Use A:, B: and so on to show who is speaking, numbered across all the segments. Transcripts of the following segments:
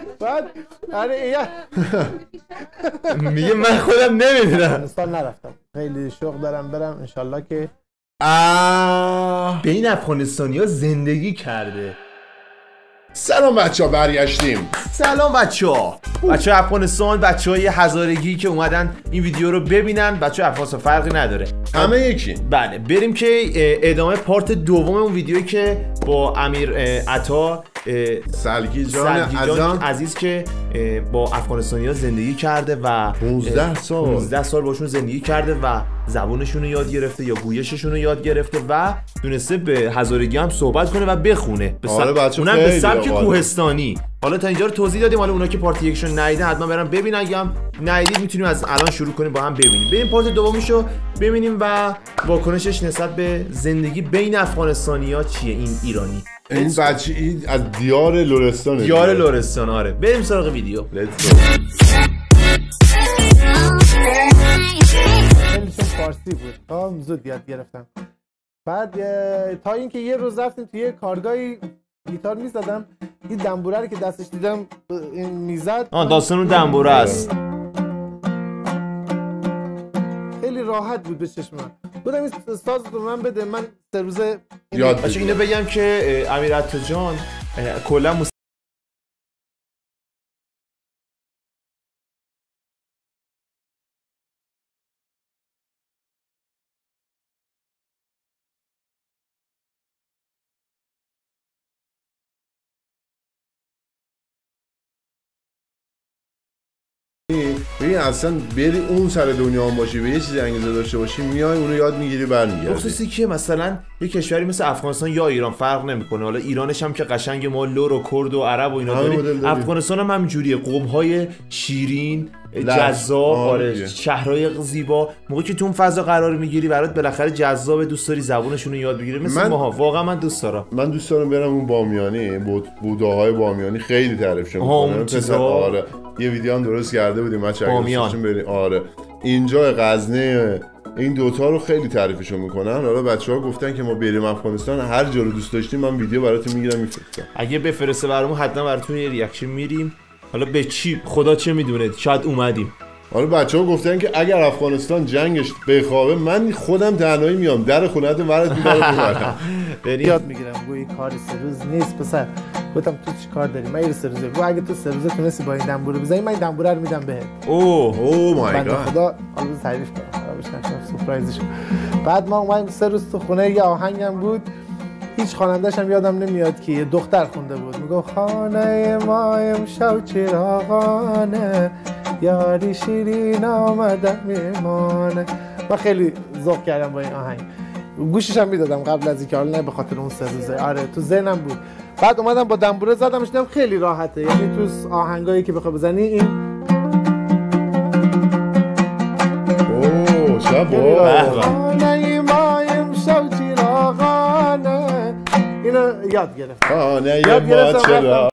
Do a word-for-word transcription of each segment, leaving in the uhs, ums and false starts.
A: بعد آره
B: میگه من خودم نمیدونم.
A: افغانستان نرفتم، خیلی شوق دارم برم انشالله که.
B: آه به این افغانستانی ها زندگی کرده.
C: سلام بچه ها، برگشتیم.
B: سلام بچه ها بچه ها افغانستان، بچه های هزارگی که اومدن این ویدیو رو ببینن. بچه ها افغانستان فرقی نداره،
C: همه یکی.
B: بله بریم که ادامه پارت دوم اون ویدیویی که با امیر عطا
C: سلگی جان,
B: سلگی جان عزیز که با افغانستانی ها زندگی کرده و
C: پانزده سال
B: پانزده سال باشون زندگی کرده و زبونشون رو یاد گرفته یا گویششون رو یاد گرفته و تونسته به هزارگی هم صحبت کنه و بخونه. به
C: آره بچه
B: اونم به سبک کوهستانی. حالا تا اینجا رو توضیح دادیم، حالا اونا که پارت یکشون ندیدن حتما برن ببینن، اگه هم ندیدید میتونیم از الان شروع کنیم با هم ببینیم. بریم پارت دومشو ببینیم و واکنشش نسبت به زندگی بین افغانستانی‌ها چیه. این ایرانی،
C: این بچه این از دیار لرستان.
B: دیار لرستان. آره بریم سراغ ویدیو.
A: خیلیشون فارسی بود، تا زود یاد گرفتم. بعد تا اینکه یه روز رفتیم توی کارگاهی گیتار میزدم، این دنبوره رو که دستش دیدم این میزد.
B: آه داستان اون دنبوره است.
A: خیلی راحت بود به چشم من. بودم این ساز رو من بده، من سه روزه
C: یاد
B: بشه. اینو بگم که امیر عطا جان کلا
C: ببین اصلا بری اون سر دنیا هم باشی، به یه چیزی انگیزه داشته باشی، میای اونو یاد میگیری برمیگردی.
B: خصوصی که مثلا یه کشوری مثل افغانستان یا ایران فرق نمیکنه، حالا ایرانش هم که قشنگ ما لور و کرد و عرب و اینا داریم، افغانستان هم همینجوریه، قوم‌های شیرین جذاب، آره شهرهای زیبا. موقعی که تو اون فضا قرار میگیری برات بالاخره جذاب، دوست داری زبونشون رو یاد بگیری. مثل ماها واقعا من دوست دارم
C: من دوست دارم برم اون بامیانی، بود بوداهای بامیانی خیلی تعریفش میکنن. آره یه ویدیو هم درست کرده بودیم بچه‌ها
B: بامیان.
C: بریم. آره اینجا غزنه، این دوتا رو خیلی تعریفشون میکنن. حالا بچه‌ها گفتن که ما بریم افغانستان، هر جا رو دوست داشتیم من ویدیو براتون میگیرم میفرستم.
B: اگه بفرسته برامون حتما براتون یه ریاکشن میریم. حالا به چی خدا چه میدونه، شاید اومدیم.
C: حالا بچه‌ها گفتن که اگر افغانستان جنگش بخوابه من خودم تنهایی میام در خونت ورت میبرم.
A: بریم یاد میگیرم. گویی کار سه روز نیست پسر. گفتم تو چی کار داری؟ من یه سه روزه. گو اگه تو سه روزه تونستی با این دنبوره بزنی، من این دنبوره رو میدم بهت.
B: اوه
C: اوه مای گاد.
A: خدا حالا تعریف کنم خرابش نکنم، سورپرایزش. بعد ما اومدیم سه روز تو خونه، یه آهنگم بود هیچ خواننده‌ش هم یادم نمیاد که یه دختر خونده بود، میگفت خانه ما امشب چراغانه، یاری شیرین آمده میمانه. من خیلی ذوق کردم با این آهنگ، گوشش هم میدادم قبل از اینکه، حالا نه به خاطر اون سه روزه، آره تو ذهنم بود. بعد اومدم با دنبوره زدمش، دیدم خیلی راحته، یعنی تو آهنگایی که بخوای بزنی این
C: اوه شبا
A: خانه ما امشب چراغانه، اینو یاد گرفتم.
C: خانه ما چرا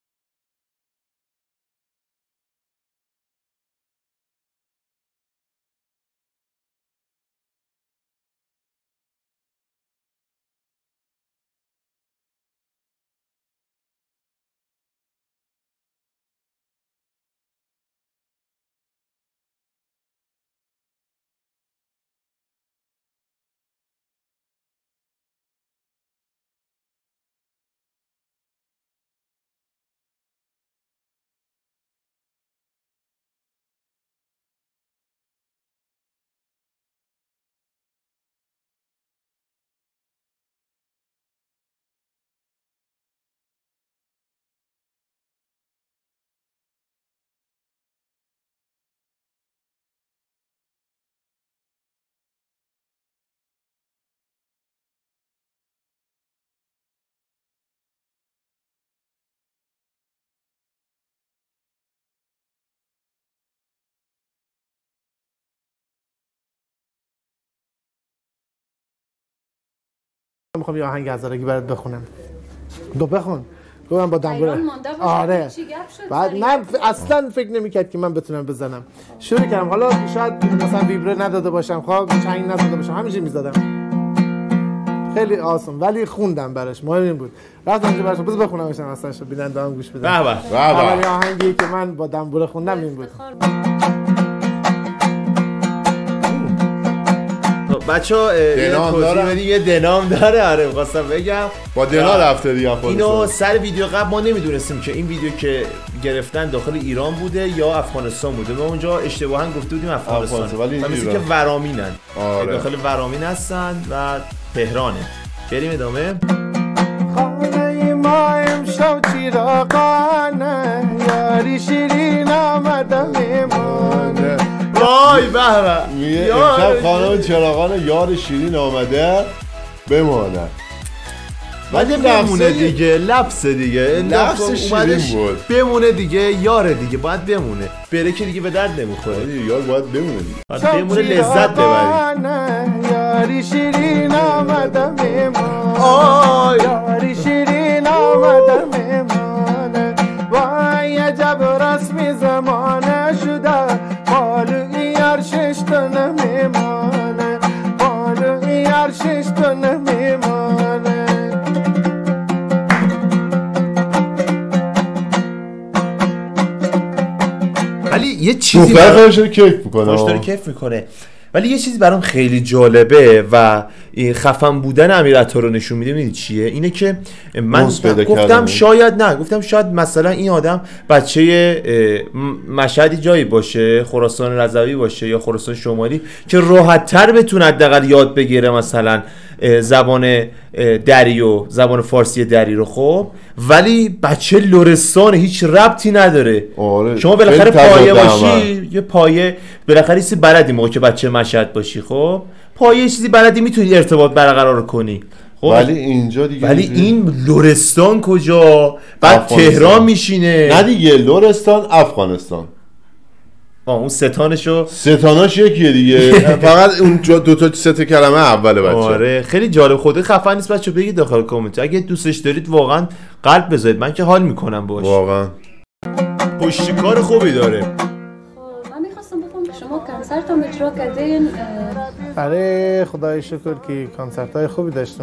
A: میخوام یه آهنگ هزارگی برات بخونم. دو بخون. گفتم با دنبوره. آره. بعد نه اصلا فکر نمیکرد که من بتونم بزنم. شروع کردم. حالا شاید مثلا ویبره نداده باشم، خب چنگ نزده باشم، همینجوری میزدم. خیلی آسون ولی خوندم براش مهم این بود رفتم اونجا براش بز بخونمش اصلا شو بیننده هم گوش بدن.
B: به به
C: به
A: اولی آهنگی که من با دنبوره خوندم این بود.
B: بچه‌ها یه توضیح بدیم یه دنام داره. آره می‌خواستم بگم
C: با دنا رفته دیگه.
B: اینو سر ویدیو قبل ما نمیدونستیم که این ویدیو که گرفتن داخل ایران بوده یا افغانستان بوده. ما اونجا اشتباها گفته بودیم افغانستان ولی مثل که ورامینن. آره. داخل ورامین هستن و تهرانه. بریم ادامه.
A: خانه ما امشب چراغانه یاری شیرین آمده میمونه.
C: وای به به امشب خانم چراغان یار شیرین آمده بمانه.
B: ولی بمونه دیگه لبس دیگه
C: لبس شیرین بود
B: بمونه دیگه یار دیگه باید بمونه بره که دیگه به درد نمیخوره
C: یار باید بمونه دیگه
B: باید بمونه لذت ببری.
A: یاری شیرین آمده میمونه یاری شیرین آمده میمونه وای عجب رسمی زمانه شده بالوی یار ششتا نمیمانه بالوی یار ششتا نمیمانه.
B: ولی یه چیزی
C: برام کیف میکنه
B: خوش داره کیف میکنه ولی یه چیزی برام خیلی جالبه و خفن بودن امیر عطار رو نشون میده. میدونی چیه؟ اینه که من گفتم شاید نه گفتم شاید مثلا این آدم بچه مشهدی جایی باشه خراسان رضوی باشه یا خراسان شمالی که راحت تر بتونه حداقل یاد بگیره مثلا زبان دری و زبان فارسی دری رو. خب ولی بچه لرستان هیچ ربطی نداره.
C: آره.
B: شما بالاخره پایه باشی یه پایه بالاخره چیزی بلدی موقع که بچه مشهد باشی خب پایه چیزی بلدی میتونی ارتباط برقرار کنی. خب
C: ولی اینجا دیگه
B: ولی این لرستان کجا بعد تهران میشینه.
C: نه دیگه لرستان افغانستان
B: اون ستانشو
C: ستاناش یکیه دیگه فقط اون دو تا سه تا کلمه اوله بچه.
B: آره خیلی جالب. خود خفن نیست بچه بگید داخل کامنت اگه دوستش دارید واقعا قلب بذارید من که حال میکنم باش
C: واقعا
B: پشتکار خوبی داره.
D: من میخواستم بگم که شما کنسرت هم اجرا کردین.
A: آره خدای شکر که کنسرت های خوبی داشتیم.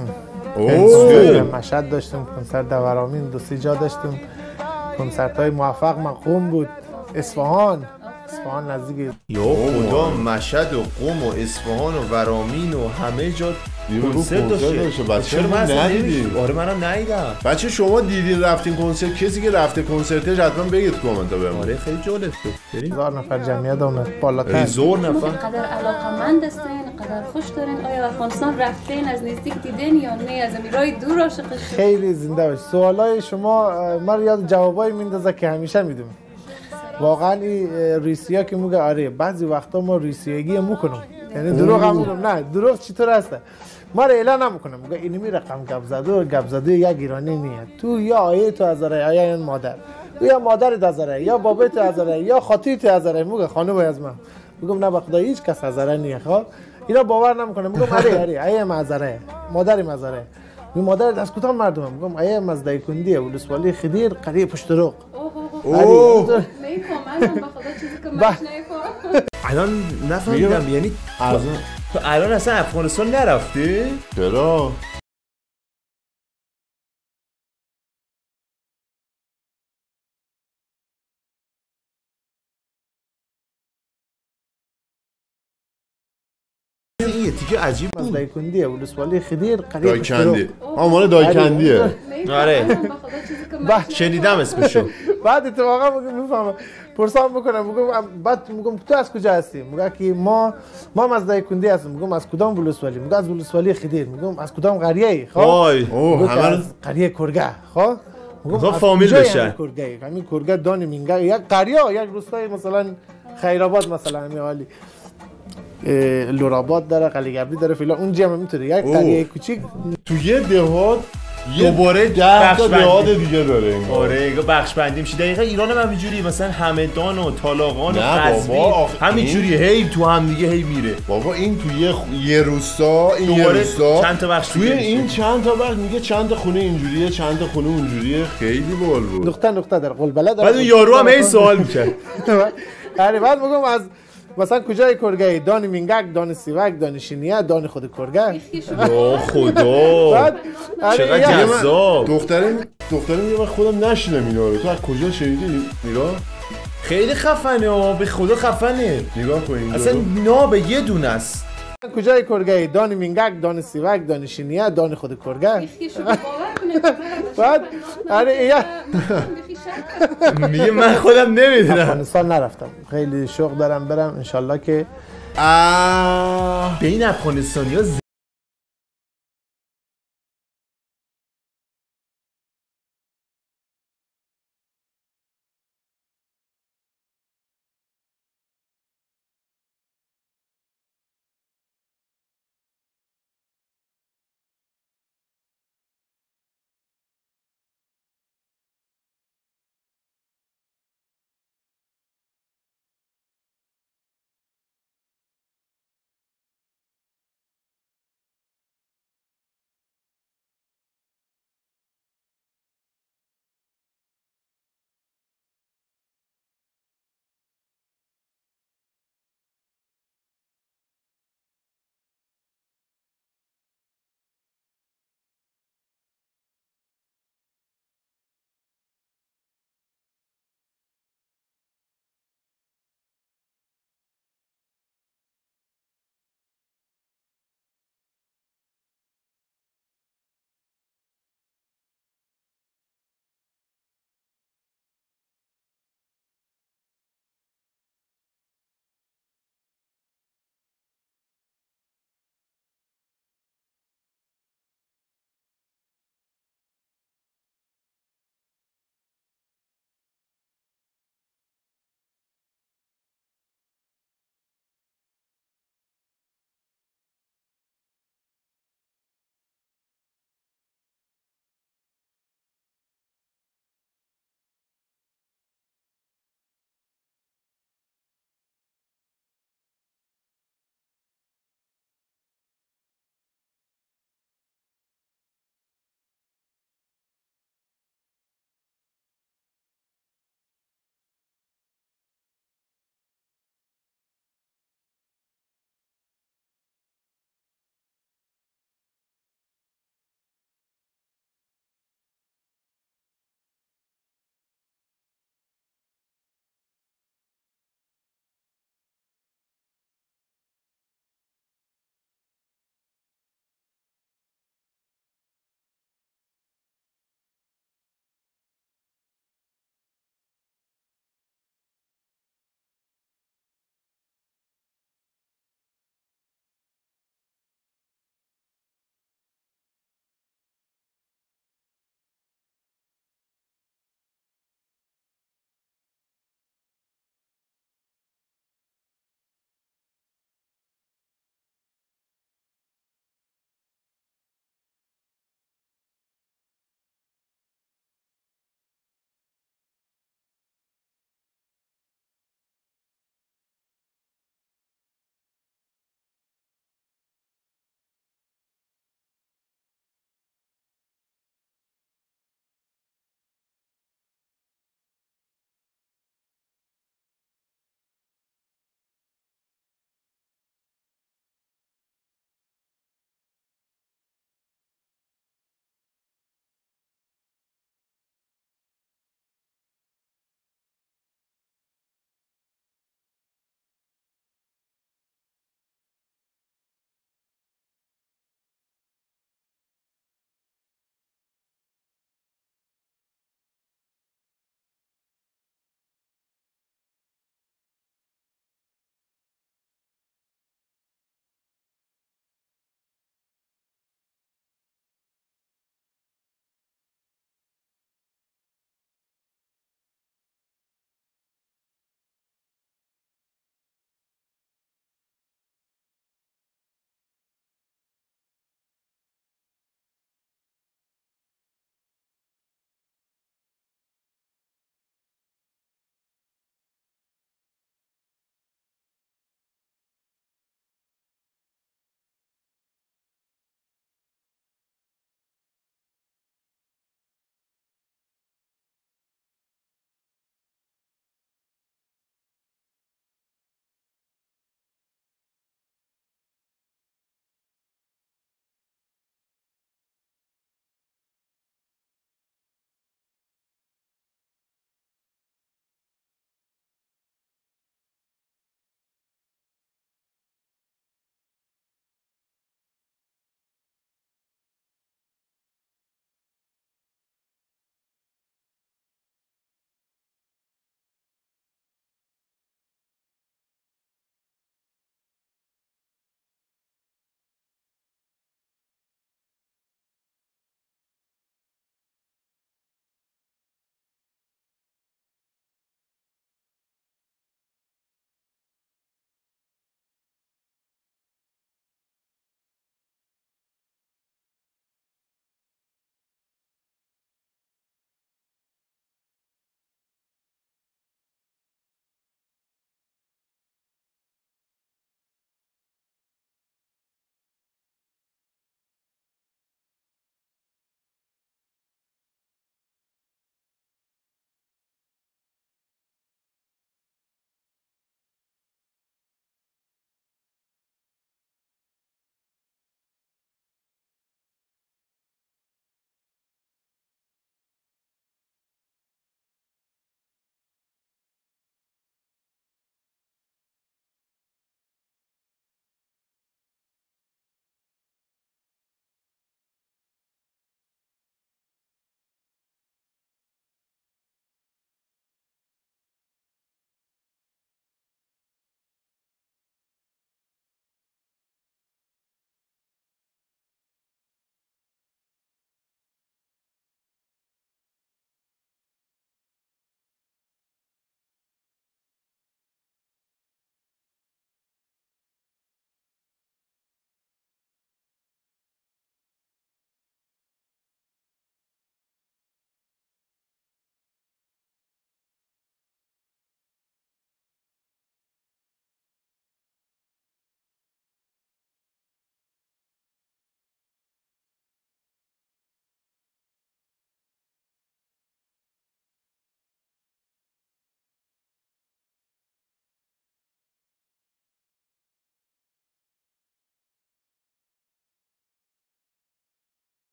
A: مشهد داشتیم کنسرت در ورامین دو سه جا داشتیم کنسرت های موفق من قم بود اصفهان اصفهان نزدیک
B: یا خدا مشهد و قم و اصفهان و ورامین و همه جا کنسرت داشته.
C: بچه رو من ندیدیم.
B: آره منم ندیدم.
C: بچه شما دیدین رفتین کنسرت؟ کسی که رفته کنسرتش حتما بگید کامنت ها بهم.
B: آره خیلی جالب بود. بریم
A: هزار نفر جمعیت اومد بالاتر.
B: هزار نفر.
D: قدر علاقمند هستین قدر خوش دارین. آیا افغانستان رفتین از نزدیک دیدین یا نه از امیرای دور عاشق شدین؟
A: خیلی زنده باش. سوالای شما من یاد جوابای میندازه که همیشه میدونم. واقعا این ریسیا که میگه آره بعضی وقتا ما ریسیگی میکنم یعنی دروغ هم میگم نه دروغ چطور هسته ما رو اعلان نمیکنم میگه اینمی رقم گپ زده و گپ زده یک ایرانی نیه تو یا آیه تو هزاره آیه این مادر یا مادر هزاره یا بابا تو هزاره یا خاطی تو هزاره میگه خانم از من میگم نه به خدا هیچ کس هزاره نیه. خب اینا باور نمیکنه میگم آره آره آیه مزاره مادر مزاره می مادر از کدام مردم میگم آیه مزدای کندیه ولسوالی خدیر قریه پشت روق.
D: اوه میفهمم به خدا چیزی که من نمیفهمم.
B: الان نفهمیدم یعنی تو الان اصلا افغانستان نرفتی؟
C: چرا؟
B: این یه تیکه عجیب بود.
A: دایکندیه ولسوالی خدیر قریه
C: دایکندی ها مال دایکندیه.
B: آره شنیدم اسمشو.
A: بعد اتفاقا میفهمم پرسان میکنم میگم بعد میگم تو از کجا هستی؟ میگه که ما ما از دایکندی هستیم. میگم از کدام ولسوالی؟ میگه از ولسوالی خدیر. میگم از کدام قریه ای؟ خب
C: اوه همه
A: قریه کرگه. خب
B: میگم فامیل بشن
A: کرگه همین کرگه دانی مینگه یک قریه یک روستای مثلا خیرآباد مثلا همین حالی لوراباد داره قلیگبری داره فیلا اونجا هم میتونه یک قریه کوچیک
C: تو یه دهات
B: دوباره
C: ده تا دهات دیگه داره این.
B: آره بخش بندی میشه دقیقاً. ایران هم همینجوری مثلا همدان و طالاقان و قزوین همینجوری هی تو هم دیگه هی میره.
C: بابا این تو یه یه روستا این یه روستا
B: چند تا بخش
C: توی این چند تا بخش میگه چند تا خونه اینجوریه چند تا خونه اونجوریه. خیلی بال بود.
A: نقطه نقطه در قلبله داره.
B: بعد یارو هم هی سوال میکرد.
A: آره بعد میگم از مثلا کجای کرگه؟ دانی مینگک، دانی سیوک، دانی شینیه، دانی خود کرگه.
B: یا خدا چقدر جذاب.
C: دخترم دخترم میگه من خودم نشینم اینا رو. تو از کجا شنیدی؟ نگاه
B: خیلی خفنه ها، به خدا خفنه.
C: نگاه کن اینجا
A: اصلا
B: نابه یه دونه است.
A: کجای کرگه؟ دانی مینگک، دانی سیوک، دانی شینیه، دانی خود کرگه. بعد آره
B: میگه من خودم نمیدونم.
A: افغانستان نرفتم، خیلی شوق دارم برم انشالله که
B: به این افغانستانی‌ها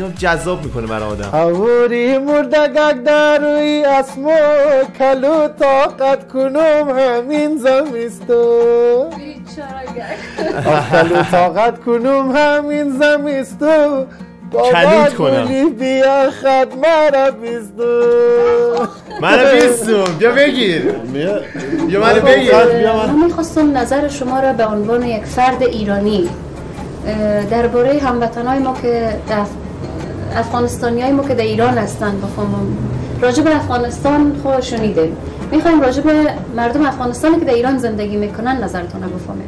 B: اینو جذاب میکنه برای آدم.
A: هاوری مردگک دروی اسمو کلو طاقت کنم همین زمیستو کلو طاقت کنم همین زمیستو
B: کلوت کنم
A: بیا خد مرا بیستو
B: مرا بیستو بیا بگیر بیا منو بگیر.
D: من میخواستم نظر شما را به عنوان یک فرد ایرانی درباره هموطنای ما که افغانستانیای ما که در ایران هستن بفهمم. راجع به افغانستان خود شنیدیم، میخوایم راجع به مردم افغانستانی که در ایران زندگی میکنن نظرتون رو بفهمیم.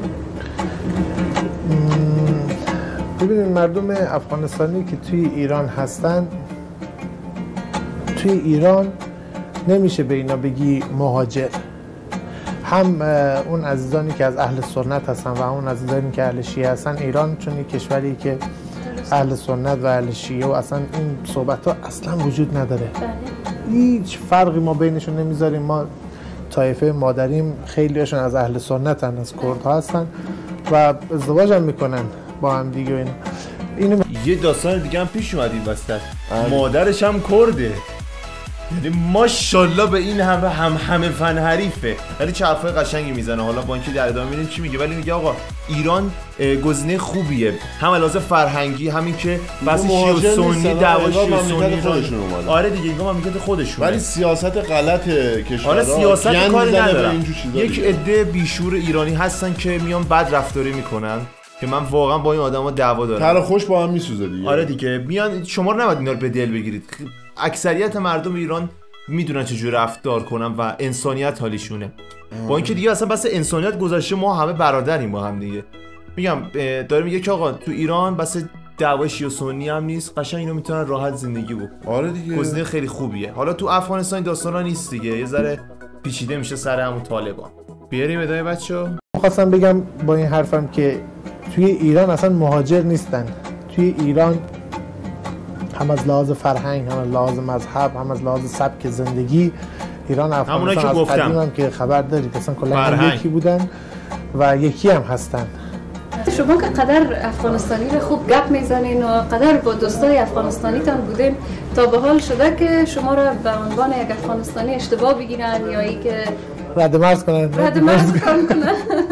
A: ببینید مردم افغانستانی که توی ایران هستن، توی ایران نمیشه به اینا بگی مهاجر. هم اون عزیزانی که از اهل سنت هستن و اون عزیزانی که اهل شیعه هستن، ایران چون یک کشوری که اهل سنت و اهل شیعه و اصلا این صحبت ها اصلا وجود نداره. هیچ فرقی ما بینشون نمیذاریم. ما طایفه مادریم خیلیشون از اهل سنت هستن، از کردها هستن و ازدواج هم میکنن با هم دیگه. و اینا اینو
B: یه داستان دیگه هم پیش اومد این وسط، مادرش هم کرده. یعنی ماشاءالله به این همه هم همه فن حریفه، ولی چه حرفای قشنگی میزنه. حالا با اینکه در ادامه میبینیم چی میگه، ولی میگه آقا ایران گزینه خوبیه، هم علاوه فرهنگی، همین که بس شیعه و سنی دعوا شیعه و سنی
C: خودشون اومدن.
B: آره دیگه اینجا مملکت خودشونه،
C: ولی سیاست غلط کشورها.
B: آره سیاست کاری ندارم. یک عده بیشور ایرانی هستن که میان بد رفتاری میکنن که من واقعا با این آدما دعوا دارم.
C: تر خوش با هم میسوزه دیگه.
B: آره دیگه میان، شما رو نباید اینا رو به دل بگیرید. اکثریت مردم ایران میدونن چجوری رفتار کنن و انسانیت حالیشونه. با اینکه دیگه اصلا بس انسانیت گذشته، ما همه برادریم با هم دیگه. میگم داره میگه که آقا تو ایران بس دعوا شیعه و سنی هم نیست، قشنگ اینو میتونن راحت زندگی بکنن.
C: آره دیگه
B: گزینه خیلی خوبیه. حالا تو افغانستان داستانا نیست دیگه، یه ذره پیچیده میشه سر همون طالبان. بیاریم ادامه بچه‌ها.
A: خواستم بگم با این حرفم که توی ایران اصلا مهاجر نیستن. توی ایران هم از لحاظ فرهنگ، هم از لحاظ مذهب، هم از لحاظ سبک زندگی، ایران افغانستان از قدیم هم که خبر دارید اصلا کلا یکی بودن و یکی هم هستن.
D: شما که قدر افغانستانی رو خوب گپ میزنین و قدر با دوستای افغانستانی تان بودین، تا به حال شده که شما رو به عنوان یک افغانستانی اشتباه بگیرن یا ای که
A: رد مرز کنن
D: رد مرز کنن؟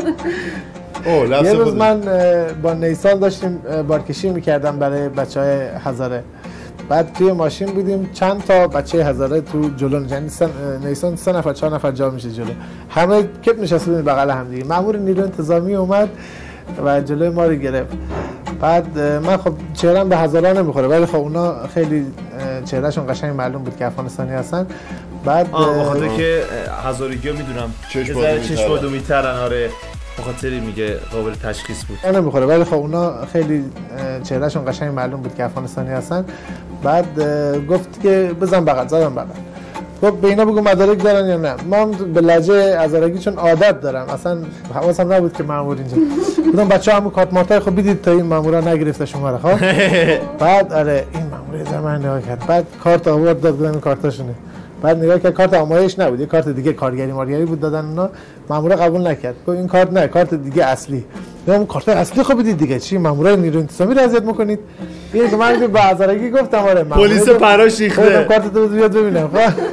A: یه روز من با نیسان داشتیم بارکشی میکردم برای بچه های هزاره. بعد توی ماشین بودیم، چند تا بچه هزاره تو جلو، یعنی نیسان سه نفر چهار نفر جا میشه جلو، همه کپ نشسته بودیم بغل هم دیگه. مأمور نیرو انتظامی اومد و جلوی ما رو گرفت. بعد من خب چهرم به هزاره نمیخوره، ولی خب اونا خیلی چهرهشون قشنگ معلوم بود که افغانستانی هستن. بعد
B: بخاطر که هزارگی ها میدونم چشم بادو میترن. آره بخاطری میگه قابل تشخیص بود.
A: نمیخوره ولی خب اونا خیلی چهرهشون قشنگ معلوم بود که افغانستانی هستن. بعد گفت که بزن بغل، زدم بغل. گفت به اینا بگو مدارک دارن یا نه. من به لهجه هزارگی چون عادت دارم، اصلا حواسم نبود که مأمور اینجا. گفتم بچه‌ها همون کارت مارتای خب بدید تا این مأمورا نگرفته شما رو. خب بعد آره این مأمور زمان نگاه کرد، بعد کارت آورد داد، گفتم کارتاشونه. بعد نگاه کرد کارت آمایش نبود، یه کارت دیگه کارگری مارگری بود دادن اونا. مأمور قبول نکرد، گفت این کارت نه، کارت دیگه اصلی. میگم کارت اصلی خب بدید دیگه، چی مأمورای نیروی انتظامی رو اذیت میکنید؟ این که من به هزارگی گفتم آره
B: پلیس پراش ریخته،
A: کارت تو بیاد ببینم.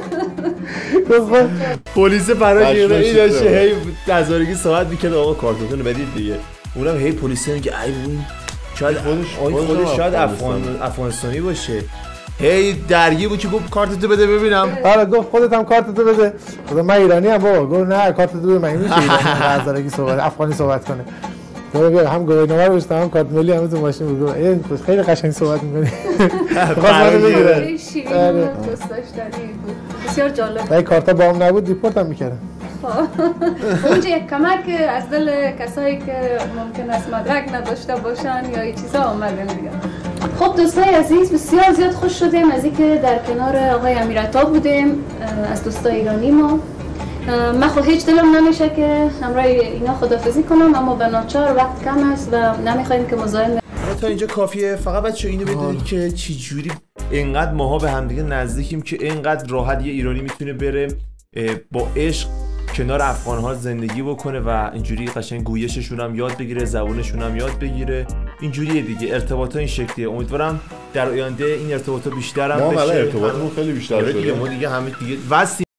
B: پلیس پراش ریخته. این داشه هی هزارگی صحبت میکنه آقا کارتتون رو بدید دیگه. اونم هی پلیس میگه ای ببین شاید خودش خودش شاید افغان افغانستانی باشه. هی درگیر بود که گفت کارتتو بده ببینم.
A: آره گفت خودت هم کارتتو بده. خدا من ایرانی ام بابا. گفت نه کارتتو بده، من میشه هزارگی صحبت افغانی صحبت کنه. گفت هم گواهینامه رو بشتم، هم کارت ملی هم تو ماشین بود. این خیلی قشنگ صحبت می‌کنی. خواست منو بگیره.
D: دوست داشتنی بود. بسیار جالب.
A: این کارتا با هم نبود دیپورتم می‌کردم.
D: اونجا یک کمک از دل کسایی که ممکن است مدرک نداشته باشن یا این چیزا اومدن دیگه. خب دوستای عزیز بسیار زیاد خوش شدیم از اینکه در کنار آقای امیرعطا بودیم از دوستای ایرانی ما. من خود هیچ دلم نمیشه که همراه اینا خدافظی کنم، اما به ناچار وقت کم است و نمیخوایم که مزاحم.
B: تا اینجا کافیه. فقط بچه اینو بدونید که چی جوری اینقدر ماها به هم دیگه نزدیکیم که اینقدر راحت یه ایرانی میتونه بره با عشق کنار افغان‌ها زندگی بکنه و اینجوری قشنگ گویششون هم یاد بگیره، زبونشون هم یاد بگیره. اینجوریه دیگه، ارتباطات این شکلیه. امیدوارم در آینده این ارتباطات بیشتر هم بشه.
C: ما ارتباطمون خیلی بیشتر
B: شده.
C: شده.
B: ما دیگه همه دیگه واسه